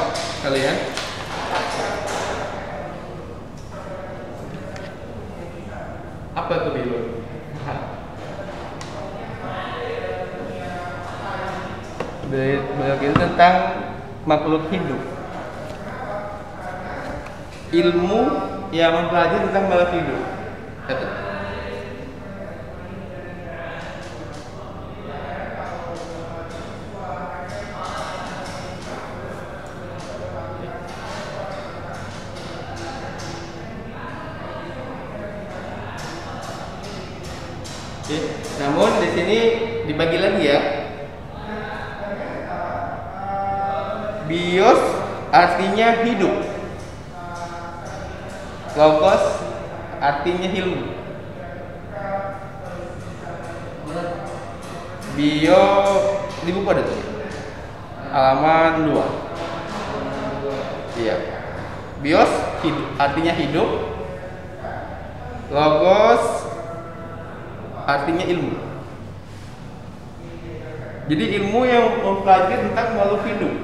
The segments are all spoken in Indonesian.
kalian? Apa itu biologi? Biologi itu tentang makhluk hidup. Ilmu yang mempelajari tentang makhluk hidup. Oke. Namun di sini dibagi lagi ya. Bios artinya hidup. Logos artinya ilmu. Bio di buku ada tuh. Halaman 2. Iya. Bios artinya hidup. Logos artinya ilmu. Jadi ilmu yang mempelajari tentang makhluk hidup.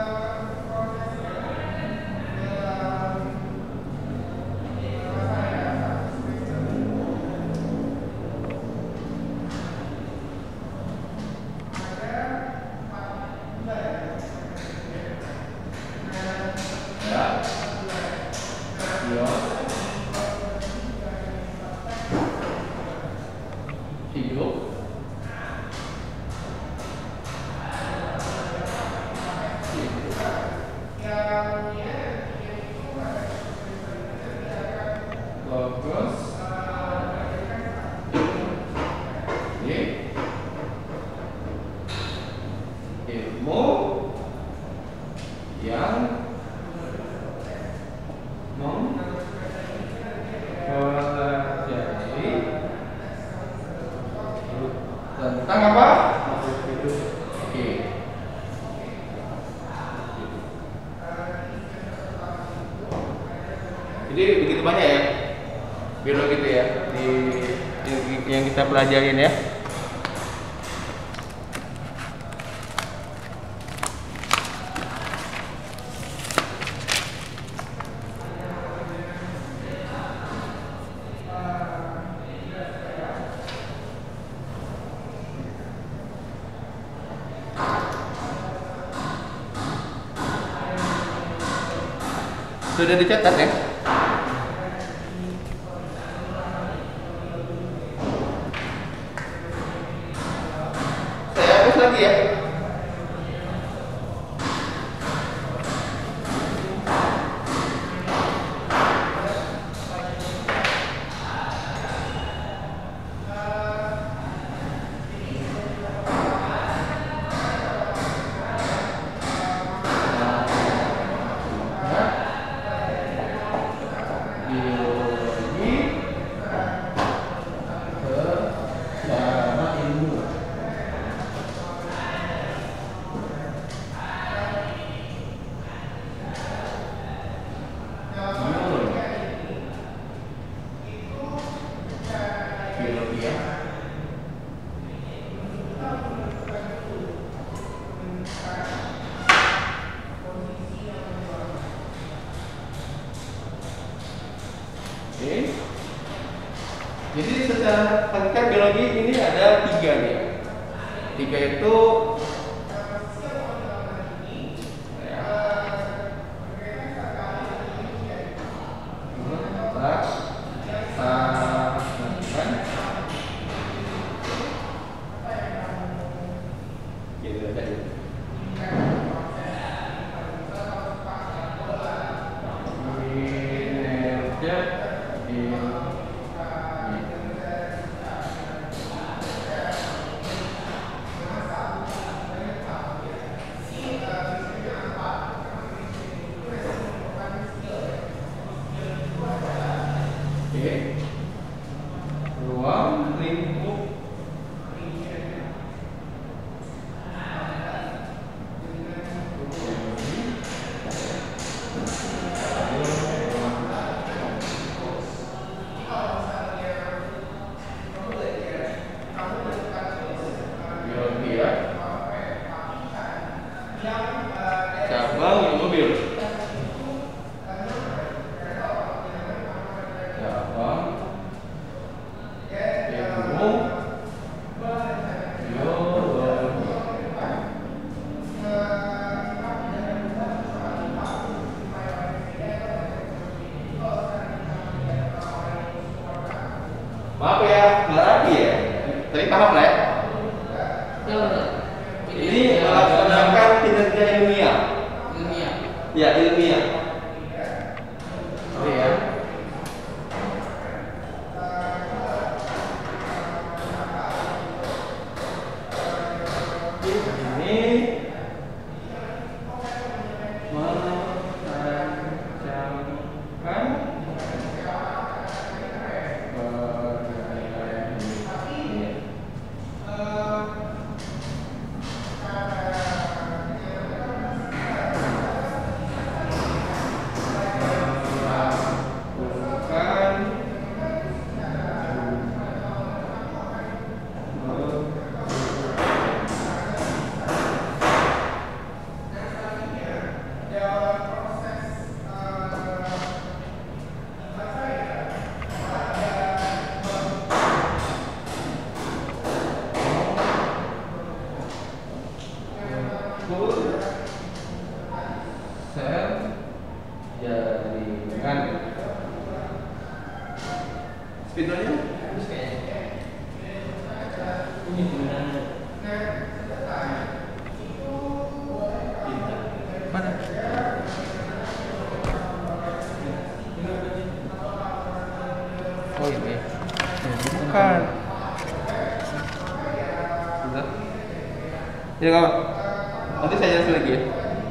Tentang apa? Oke. Jadi begitu banyak ya biologi itu ya yang kita pelajarin ya. Sudah dicatat ya? Saya hapus lagi ya. Oke. Jadi secara singkat biologi ini ada 3 nih. 3 itu Klorofil. Ya apa? Gunung. Maaf ya, nggak rapi ya. Tapi paham lah ya. Ini melaksanakan kinerja ilmiah. Ya, ilmiah. Oke ya. Ini merancangkan sel jaringan. Spidolnya ini mana? Oh ini bukan. Ya kawan, nanti saya jelasin lagi ya.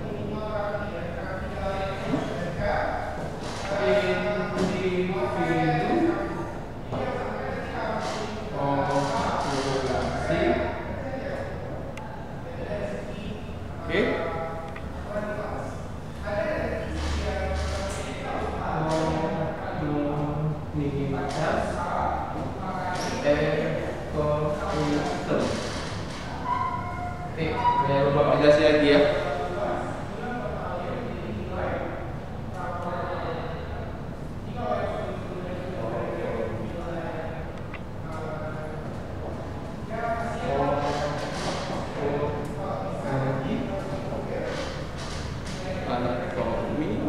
Bapak jelasin lagi ya. Anatomi.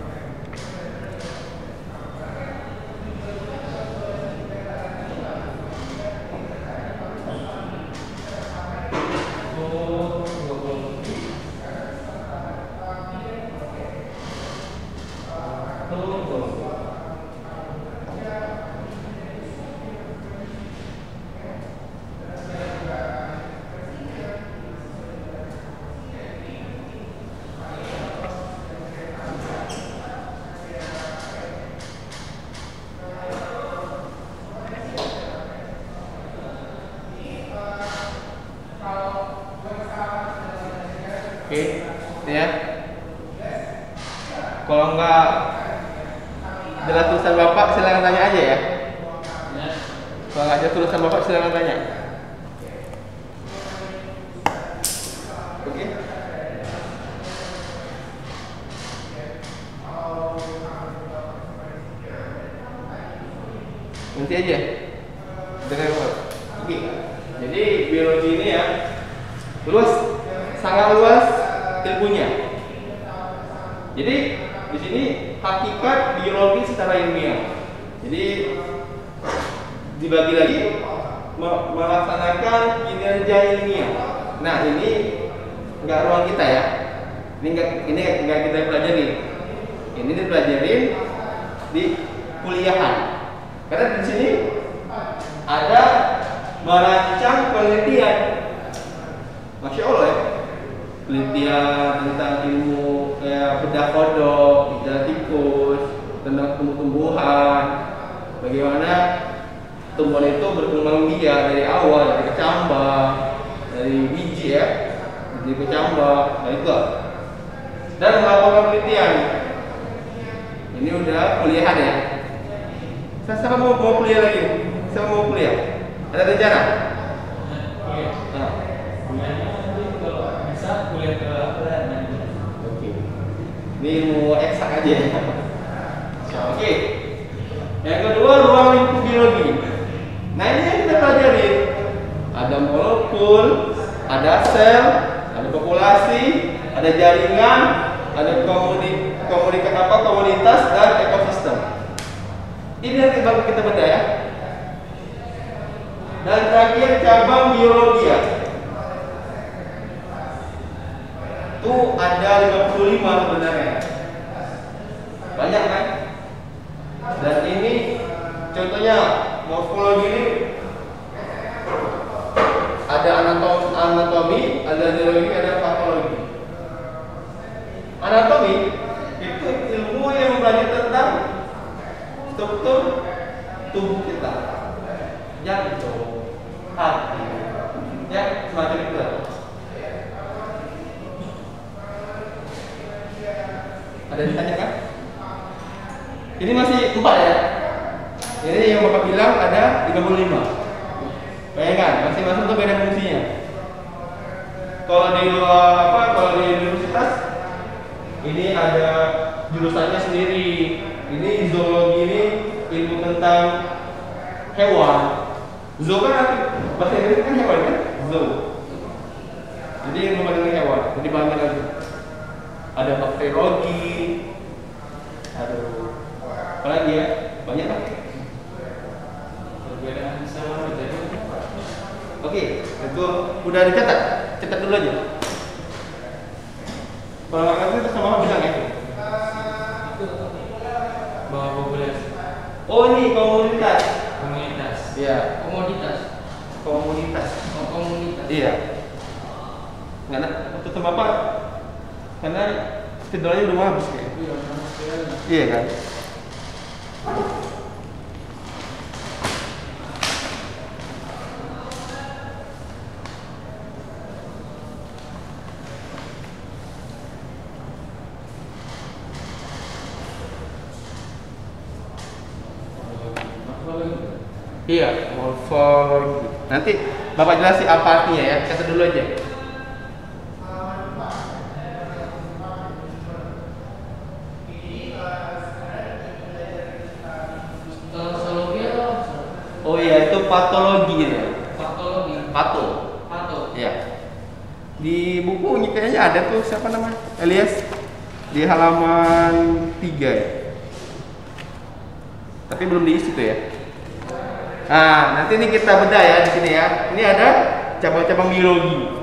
Oke, ini ya. Kalau nggak jelas tulisan Bapak, silakan tanya aja ya. Kalau nggak jelas tulisan Bapak, silakan tanya. Oke. Nanti aja. Dengar Bapak. Oke. Jadi biologi ini ya luas, sangat luas ilmunya. Jadi di sini hakikat biologi secara ilmiah. Jadi dibagi lagi melaksanakan kinerja ilmiah. Nah ini nggak ruang kita ya. Ini nggak kita pelajari. Ini dipelajarin di kuliahan. Karena di sini ada merancang penelitian. Masya Allah ya. Penelitian tentang ilmu kayak bedah kodok, bedah tikus, tentang tumbuh-tumbuhan, bagaimana tumbuhan itu berkembang biak dari awal, dari kecambah, dari biji ya, dari kecambah, nah itu. Dan melakukan penelitian. Ini udah kuliahan ya. Siapa mau kuliah lagi? Siapa mau kuliah? Ada rencana? Iya. Nah. Kuliah ke apa? Oke. Ini ilmu eksak aja ya. Oke. Yang kedua, ruang lingkup biologi. Nah, ini yang kita pelajari. Ada molekul, ada sel, ada populasi, ada jaringan, ada komunitas dan ekosistem. Ini yang kita bedah ya. Dan terakhir cabang biologi ya. Itu ada 55 sebenarnya. Banyak kan? Dan ini contohnya morfologi ini ada anatomi, ada biologi, ada patologi. Anatomi itu ilmu yang mempelajari tentang struktur tubuh kita, jantung, hati, ya semacam itu. Ada yang ditanya kan? Ini masih 4 ya. Ini yang Bapak bilang ada 55. Bayangkan, masing-masing itu beda fungsinya. Kalau di kalau di universitas ini ada jurusannya sendiri. Ini zoologi, ini ilmu tentang hewan. Zoo kan bahasa Inggris kan hewan kan? Zoo. Jadi ilmu tentang hewan. Jadi banyak lagi. Ada bakteriologi. Aduh. Apalagi ya? Banyak kan? Perbedaan sama jadi. Oke, itu udah dicatat. Catat dulu aja. Kalau nggak ngerti itu sama bilang ya. Bahwa populasi. Oh ini komunitas. Komunitas. Iya. Komoditas. Komunitas. Oh komunitas. Iya. Nggak ada. Tutup apa? Karena tidurnya udah habis kayak. Iya kan. Iya, morfologi. Nanti Bapak jelasin apa artinya ya. Catat dulu aja. Oh iya, itu patologi ya. Patologi. Pato. Iya. Di buku kayaknya ada tuh siapa namanya? Elias di halaman 3 ya. Tapi belum diisi tuh ya. Nah, nanti ini kita bedah ya di sini ya. Ini ada cabang-cabang biologi.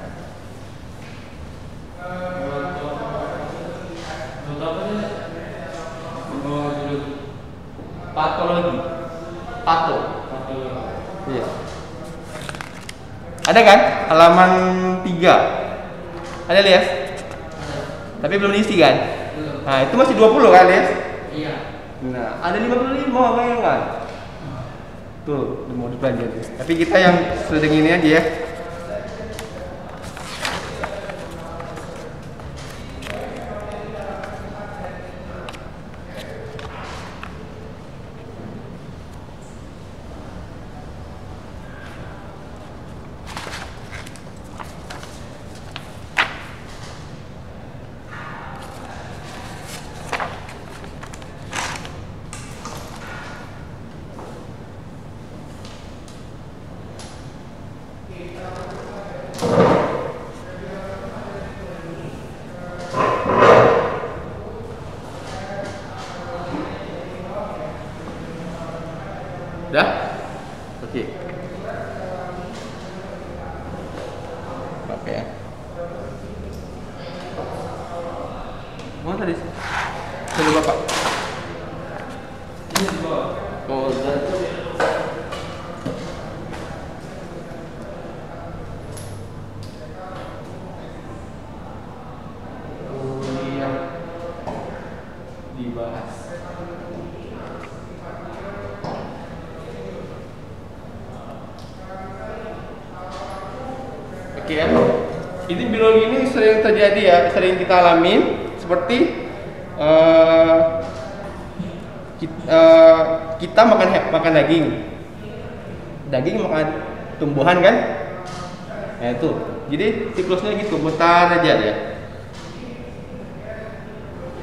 Patologi. Pato. Iya. Ada kan? Halaman 3. Ada lihat? Tapi belum diisi kan? Nah, itu masih 20 kan, Lias? Iya. Nah, ada 55 bayangkan. Tuh, mau dipelajari. Tapi kita yang sedang ini aja ya. Udah? Oke. Oke ya. Mau tadi sih? Coba Bapak. Ini di bawah. Oh, udah. Dibahas. Oke ya. Ini biologi ini sering terjadi ya, sering kita alamin seperti kita makan daging. Daging makan tumbuhan kan? Nah itu. Jadi siklusnya gitu, mutar aja ya.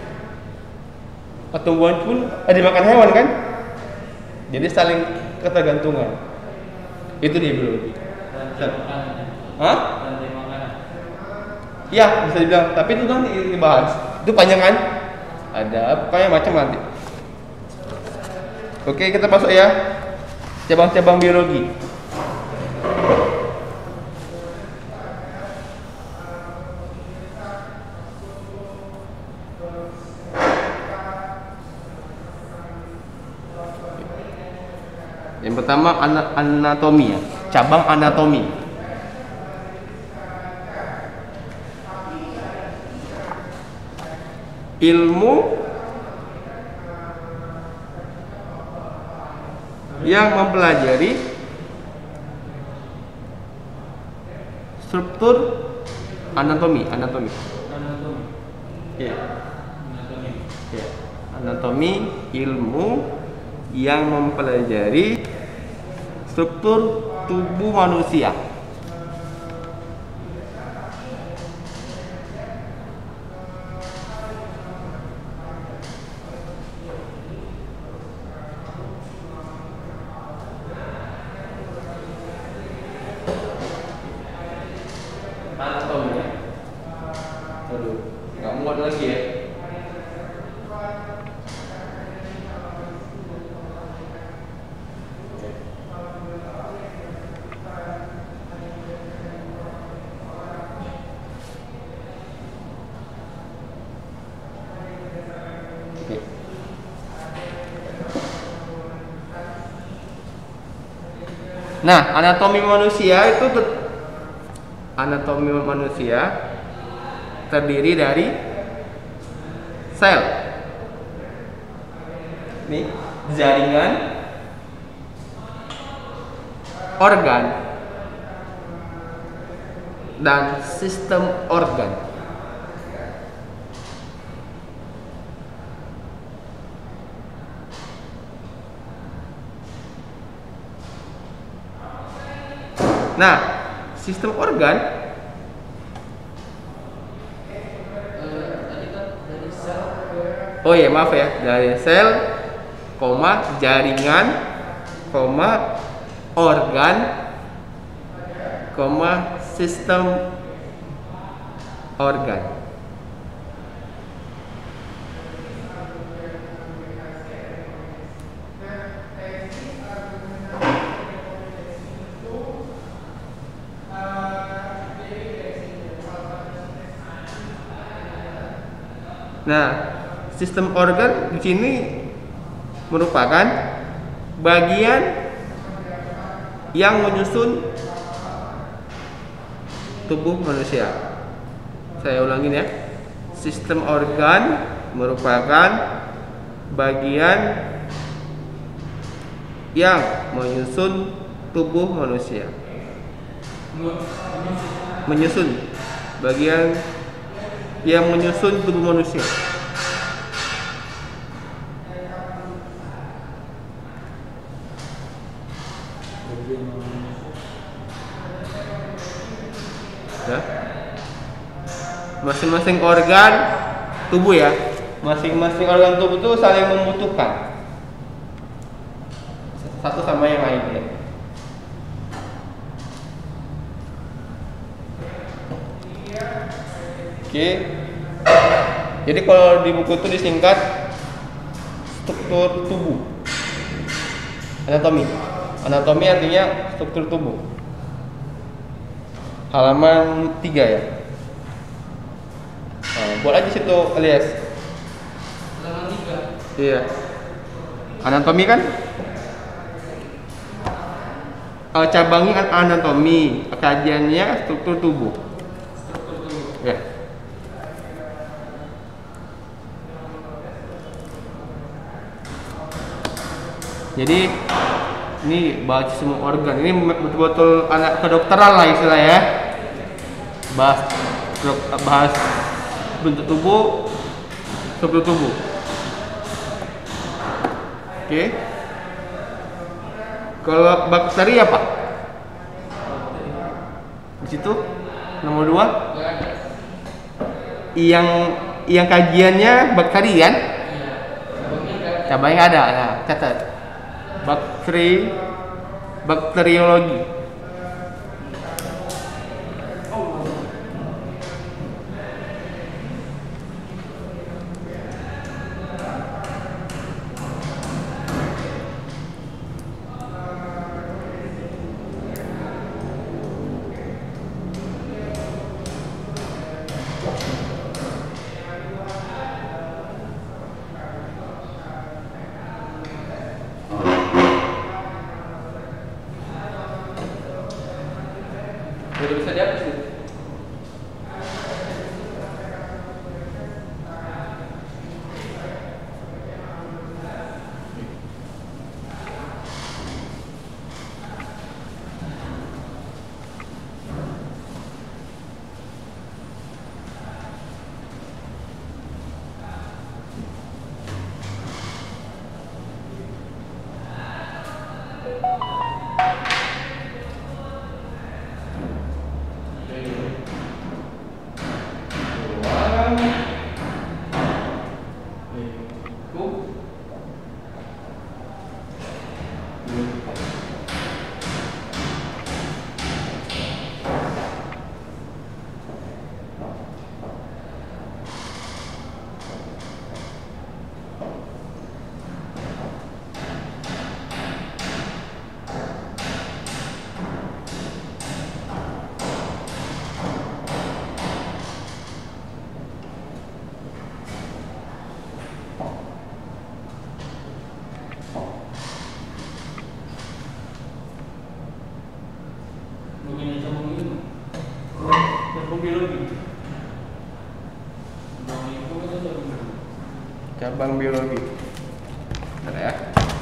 tumbuhan pun dimakan hewan kan? Jadi saling ketergantungan. Itu dia biologi. Hah? Iya, bisa dibilang. Tapi itu nanti dibahas. Itu panjang kan? Ada pokoknya macam nanti. Oke, kita masuk ya. Cabang-cabang biologi. Yang pertama anatomi ya, cabang anatomi. Ilmu yang mempelajari struktur anatomi. Ya. Ya. Anatomi ilmu yang mempelajari struktur tubuh manusia. Anatomi ya. Aduh, nggak muat lagi ya. Nah, anatomi manusia terdiri dari sel. Ini jaringan, organ, dan sistem organ. Nah, sistem organ oh ya maaf ya, dari sel, jaringan, organ, sistem organ. Nah, sistem organ di sini merupakan bagian yang menyusun tubuh manusia. Saya ulangin ya. Sistem organ merupakan bagian yang menyusun tubuh manusia. Menyusun bagian yang menyusun tubuh manusia. Ya. Masing-masing organ tubuh ya, masing-masing organ tubuh itu saling membutuhkan satu sama yang lain ya. Oke. Jadi kalau di buku itu disingkat struktur tubuh. Anatomi. Anatomi artinya struktur tubuh. Halaman 3 ya. Nah, buat aja situ alias. Halaman 3. Iya. Anatomi kan? Cabangnya anatomi, kajiannya struktur tubuh. Ya. Jadi ini bahas semua organ. Ini betul-betul anak kedokteran lah istilah ya. Bahas bentuk tubuh, struktur tubuh. Oke. Kalau bakteri apa? Di situ nomor 2. Yang kajiannya bakteri kan? Cabangnya ada, nah, catat. Bakteriologi. Udah bisa dihapus nih. Cabang biologi. Bentar ya.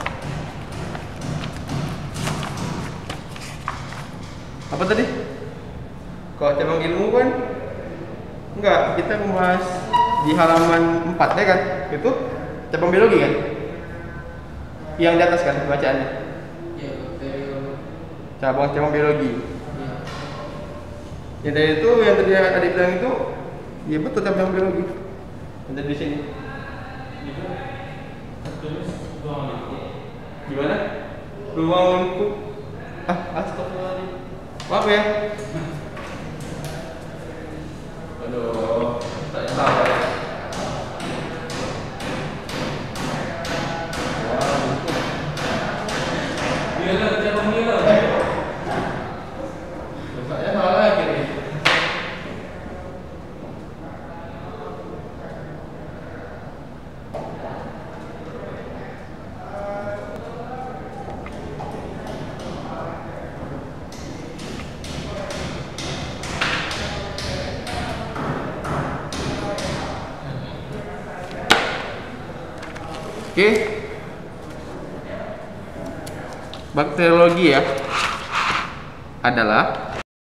Apa tadi? Kalau cabang ilmu kan enggak, kita membahas di halaman 4 ya kan? Itu cabang biologi kan? Yang di atas kan bacaannya? Iya, cabang biologi. Iya. Yang dari itu, yang tadi ada bilang itu, iya betul cabang biologi. Yang tadi di sini. Gimana? Ruang lingkup. Astagfirullahaladzim. Maaf ya. Aduh, tak sabar. Gila, cabang gila. Saya salah lagi nih. Oke, bakteriologi ya adalah